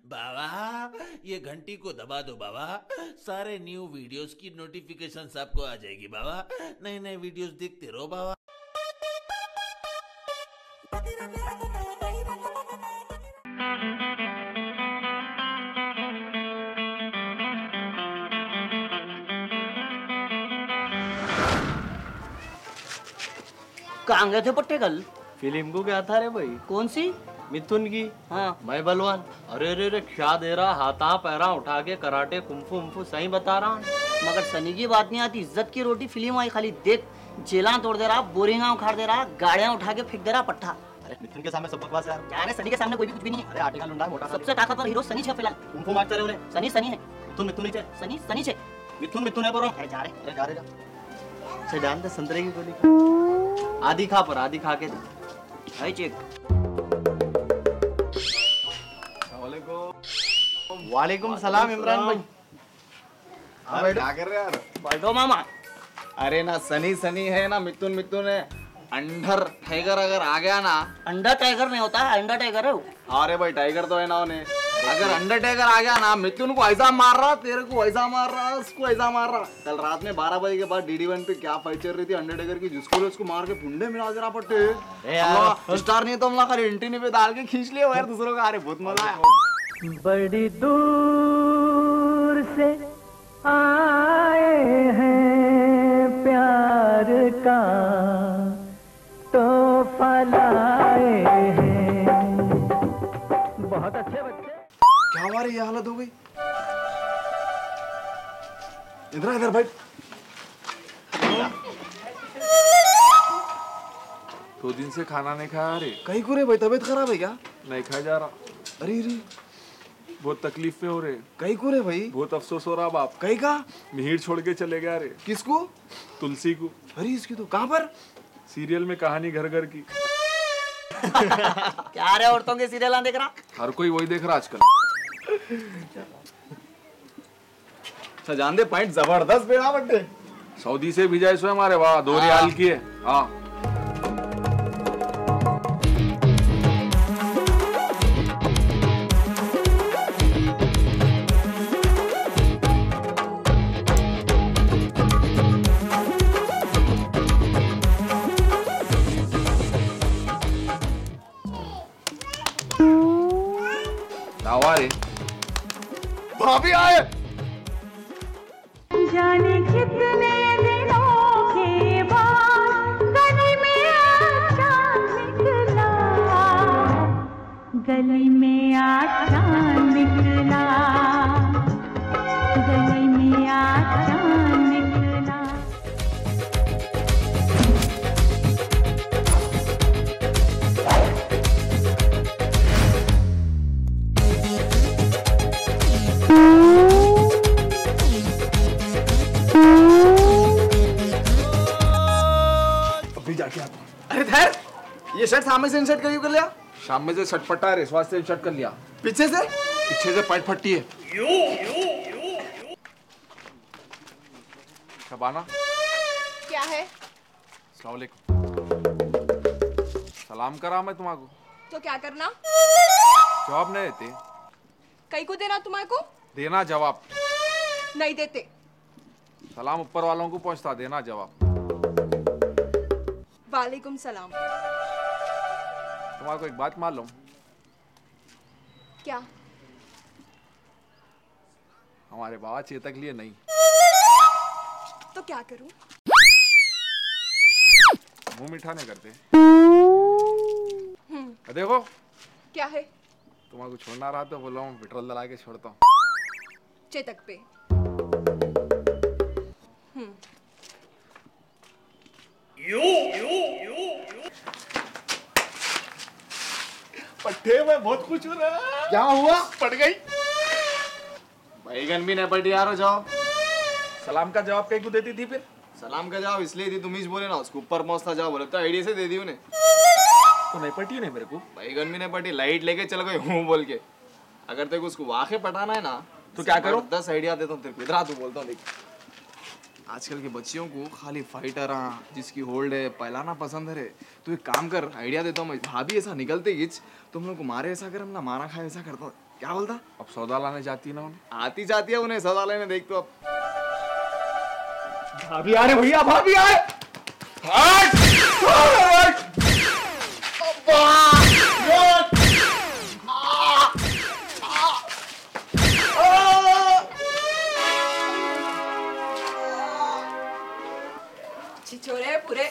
बाबा ये घंटी को दबा दो बाबा, सारे न्यू वीडियोस की नोटिफिकेशन आपको आ जाएगी बाबा। नए नए वीडियोस देखते रहो बाबा। कहाँ गए थे पट्टे कल? फिल्म को क्या था रे भाई? कौन सी? मिथुन की। हाँ। मैं बलवान। अरे रे रे क्या दे रहा, हाथा पैरा उठा के कराटे कुंफू उम्फू सही बता रहा। मगर सनी की बात नहीं आती, इज्जत की रोटी फिल्म आई खाली देख, जेला तोड़ दे रहा, बोरिंगा उखाड़ दे रहा, गाड़ियां उठा के फेंक दे रहा पट्टा। अरे मिथुन के सामने सब बकवास यार। क्या है, सनी के सामने कोई भी कुछ भी नहीं है। अरे आटे का लुंडा मोटा सबसे ताकतवर हीरो सनी है फिलहाल। कुंफू मारते रहे सनी सनी है। मिथुन मिथुन नीचे सनी सनी है। मिथुन मिथुन है बोलो। अरे जा रहे। अरे जा रे जा। अच्छा जानते संतरे की गोली आधी खा पर आधी खा के हाय चेक। वालेकुम सलाम इमरान भाई। हाँ क्या कर रहे यार? बैठो मामा। अरे ना सनी सनी है ना मिथुन मिथुन है। अंडर टाइगर अगर आ गया ना। अंडा टाइगर नहीं होता है, अंडा टाइगर है वो। अरे भाई टाइगर तो है ना उन्हें। अगर अंडर टाइगर आ गया ना, मिथुन को ऐसा मार रहा, तेरे को ऐसा मार रहा, उसको ऐसा मार रहा। कल रात में 12 बजे के बाद DD1 पे क्या फाइट चल रही थी अंडर टाइगर की, जिसको उसको मार के फुंडे मिला देना पड़ते। स्टार नहीं तो हम लोग खाली एंटीनी पे डाल के खींच लिया यार दूसरों का। अरे बहुत मजा आया। बड़ी दूर से आए हैं प्यार का तोहफा लाए हैं। बहुत अच्छे बच्चे। क्या हमारी ये हालत हो गई? इधर इधर भाई। 2 दिन से खाना नहीं खाया रे। कहीं को रे भाई, तबीयत खराब है क्या? नहीं खाया जा रहा। अरे रे बहुत तकलीफ में हो रहे। कहीं को रे भाई? बहुत अफसोस हो रहा बाप। कहीं का? मिहिर छोड़ के चले गया रे। किसको? तुलसी को। अरे इसकी तो कहाँ पर? सीरियल में कहानी घर घर की। क्या रे औरतों के सीरियल देख रहा? हर कोई वही देख रहा आजकल। अच्छा जान दे पॉइंट जबरदस्त बेड़ा बट्टे। सऊदी से भेजा है हमारे वहाँ 2 रियाल की है। हाँ रे भाभी आए। जाने कितने दिनों के बाद गली में आशा निकला, गली में आशा निकला, गली में आशा निकला। अरे ठहर, ये शर्ट सामने से इंसर्ट कर लिया। शाम में से सटपटा है, स्वास्थ्य से शर्ट कर लिया। पीछे से? पीछे से पैंट फट्टी है। शबाना क्या है? अस्सलाम वालेकुम। सलाम करा मैं तुम्हारे। तो क्या करना? जवाब नहीं देते। कई को देना तुम्हारे को? देना जवाब। नहीं देते। सलाम ऊपर वालों को पहुंचता, देना जवाब। वालेकुम सलाम। तुम्हारे को एक बात मालूम? क्या? हमारे बाबा चेतक लिए नहीं। तो क्या करूं? मुंह मीठा नहीं करते। देखो क्या है? तुम्हारे को छोड़ना रहा तो बोलो मैं पेट्रोल डला के छोड़ता हूँ। चेतक पे। पट्टे में बहुत खुश हो रहा। क्या हुआ? पट गई। बैगन भी नहीं पटी यार। जवाब सलाम का जवाब कहीं को देती थी फिर? सलाम का जवाब इसलिए थी, तुम ही बोले ना उसको ऊपर पहुंचता जाओ बोले तो आइडिया से दे दी उन्हें। तो नहीं पटी नहीं मेरे को। बैगन भी नहीं पटी, लाइट लेके चल गए हूँ बोल के। अगर तेरे को उसको वाकई पटाना है ना तो क्या करो? 10 आइडिया देता हूँ तेरे को। इधर आ तू, बोलता हूँ देख। आजकल के बच्चियों को खाली फाइटर जिसकी होल्ड है पहलाना पसंद है रे। तो एक काम कर, आइडिया देता हूँ मैं। भाभी ऐसा निकलते गिच तुम लोग को मारे ऐसा कर, हम ना मारा खाए ऐसा करता हूँ। क्या बोलता? अब सौदा लाने जाती है ना उन्हें। आती जाती है उन्हें सौदा लेने, देख तो अब। भाभी आ रहे भैया, भाभी आए। छिछोरे पूरे।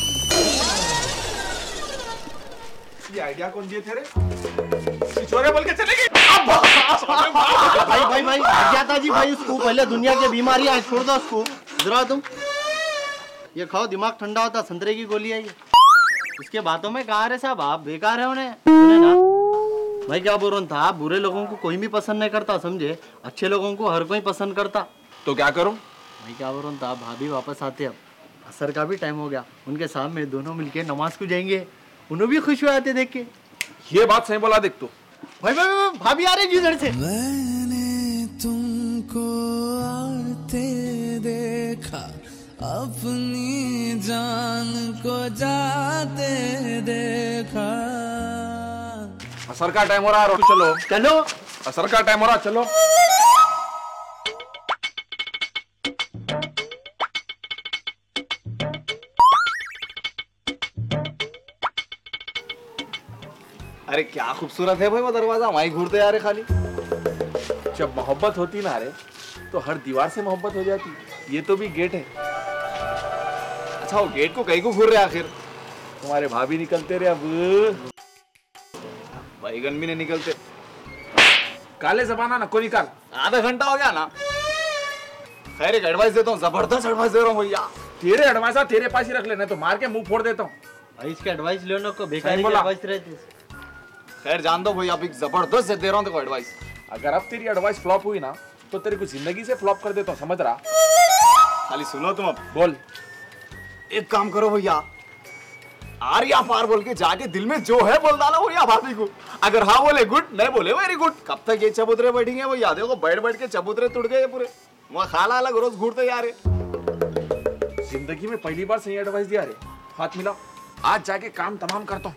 ये आइडिया कौन दिए थे रे? छिछोरे बोल के चले गए। भाई भाई भाई जाता जी भाई, उसको पहले दुनिया की बीमारियां छोड़ दो उसको। जरा तुम ये खाओ, दिमाग ठंडा होता। संतरे की गोली है ये। इसके बातों में कहा रे साहब, आप बेकार है उन्हें सुने ना। भाई क्या बोल रहा था, बुरे लोगों को कोई भी पसंद नहीं करता समझे, अच्छे लोगों को हर कोई पसंद करता। तो क्या करूं? भाई क्या बोल रहा था, भाभी वापस आते अब, असर का भी टाइम हो गया, उनके सामने दोनों मिलके नमाज को जाएंगे, उन्हें भी खुश हो आते देख के। ये बात सही बोला देख तू। भाई भाई भाभी आ रही जिधर से। मैंने तुमको आते देखा, अपनी जान को जाते देखा। असर का टाइम हो रहा है, चलो चलो। असर का टाइम हो रहा, चलो। अरे क्या खूबसूरत है भाई वो दरवाजा, वहीं घूरते आ रहे खाली। जब मोहब्बत होती ना रे, तो हर दीवार से मोहब्बत हो जाती। ये तो भी गेट है। अच्छा वो गेट को कहीं को घूर रहे आखिर? तुम्हारे भाभी निकलते रहे, अब बैगन भी नहीं निकलते। काले जबाना नको निकाल। आधा घंटा हो गया ना। खैर एक एडवाइस देता हूँ, जबरदस्त एडवाइस दे रहा हूँ भैया। तेरे एडवाइस तेरे पास ही रख लेना, तो मार के मुंह फोड़ देता हूँ। भाई इसके एडवाइस लो ना, को बेकार सही बोला। एडवाइस रहती है। खैर जान दो भैया, अभी जबरदस्त दे रहा हूँ तेको एडवाइस। अगर अब तेरी एडवाइस फ्लॉप हुई ना, तो तेरी को जिंदगी से फ्लॉप कर देता हूँ, समझ रहा? खाली सुनो तुम अब। बोल। एक काम करो भैया, आर्या पार बोल के जाके दिल में जो है बोल डालो भैया भाभी को। अगर हाँ बोले गुड, नहीं बोले वेरी गुड। कब तक ये चबूतरे बैठेंगे भैया? देखो बैठ बैठ के चबूतरे टूट गए पूरे। वहाँ खाला अलग रोज घूरते जा रहे। जिंदगी में पहली बार सही एडवाइस दिया रे। हाथ मिला, आज जाके काम तमाम करता हूँ।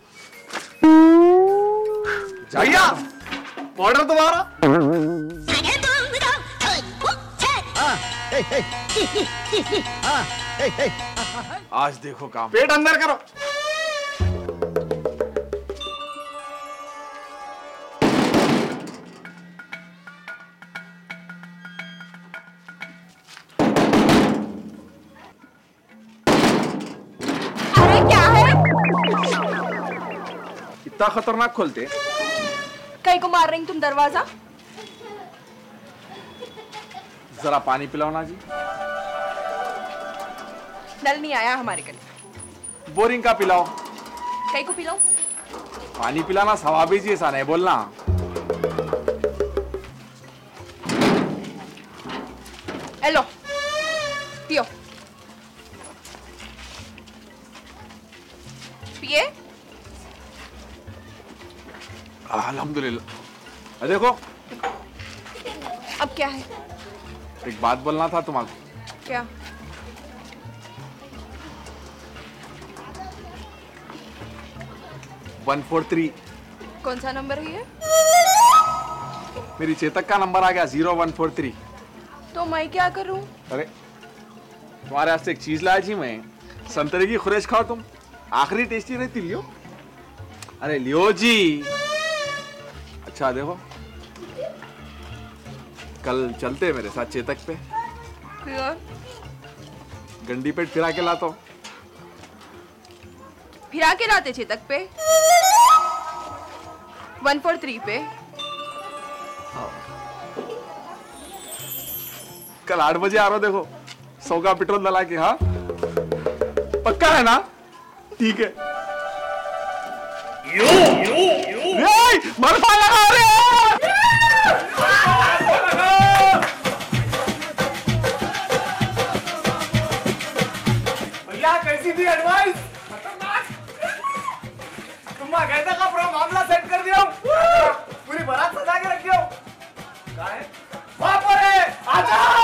भैया ऑर्डर तुम्हारा। आज देखो काम। पेट अंदर करो। अरे क्या है? इतना खतरनाक खोलते? कहीं को मार रही तुम दरवाजा? जरा पानी पिलाओ ना जी। नल नहीं आया हमारे गले। बोरिंग का पिलाओ। कहीं को पिलाऊं? पानी पिलाना सवाब जी, ऐसा नहीं बोलना। हेलो पियो। पिए। अल्हम्दुलिल्लाह। देखो अब क्या है? एक बात बोलना था तुम्हारे। क्या? वन 143। कौन सा नंबर है ये? मेरी चेतक का नंबर आ गया 0143। तो मैं क्या करूं? अरे तुम्हारे वास्ते एक चीज लाया जी मैं। संतरे की खुरेश खाओ तुम, आखिरी टेस्टी रहती। लियो, अरे लियो जी। अच्छा देखो, कल चलते मेरे साथ चेतक पे। फिर गंडी पेट फिरा के लाता हूँ। फिरा के लाते चेतक पे? 143 पे? कल 8 बजे आ रहा हूँ, देखो 100 का पेट्रोल डला के। हाँ पक्का है ना? ठीक है। बर्फा लगा रहे भैया कैसी थी एडवाइस? खतरनाक। तुम गए थे का पूरा मामला सेट कर दिया, पूरी बारात सजा के रखी हो। वहां पर है, आ जाओ।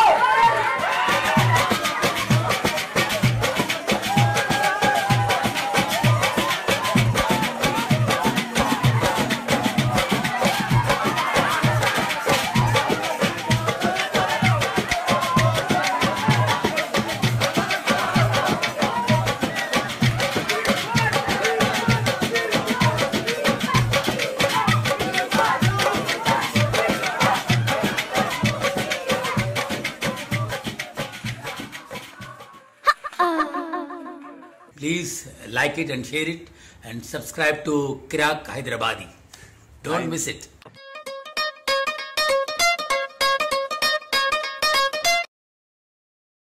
please like it and share it and subscribe to Kirak Hyderabadi. Don't miss it.